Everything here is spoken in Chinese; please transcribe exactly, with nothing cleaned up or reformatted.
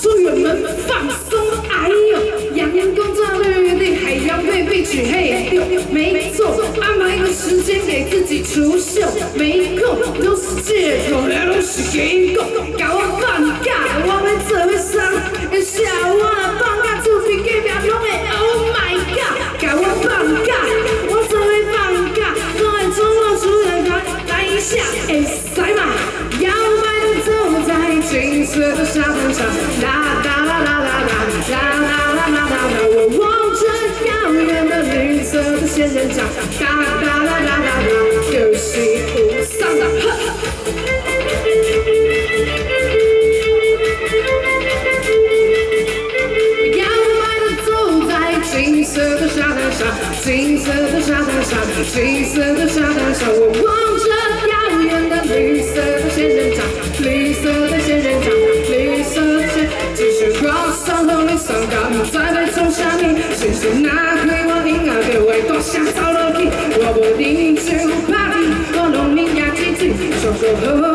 出远门放松。哎呦，阳光照绿地，海洋被碧曲黑丢。没错，安排个时间给自己除锈。没空都是借口，来都是给够。搞我放假，我们做会伤。下我放假，出去给别拢会 Oh my God！ 搞我放假，我做会放假，总会冲我出人团。来一下，哎塞嘛，摇摆的走在金色的沙滩上，啦啦啦啦啦啦啦啦啦啦啦啦，我望着遥远的绿色的仙人掌，哒哒啦啦啦啦，游戏无伤的。摇摆的走在金色的沙滩上，金色的沙滩上，金色的沙滩上，我望着遥远的绿色的仙人掌，绿色的仙人掌，绿色的仙，继续往上和你上高，在被冲下面，谁说那会我应该对我多想走落去，我不定就怕你，我农民也记住，说过后。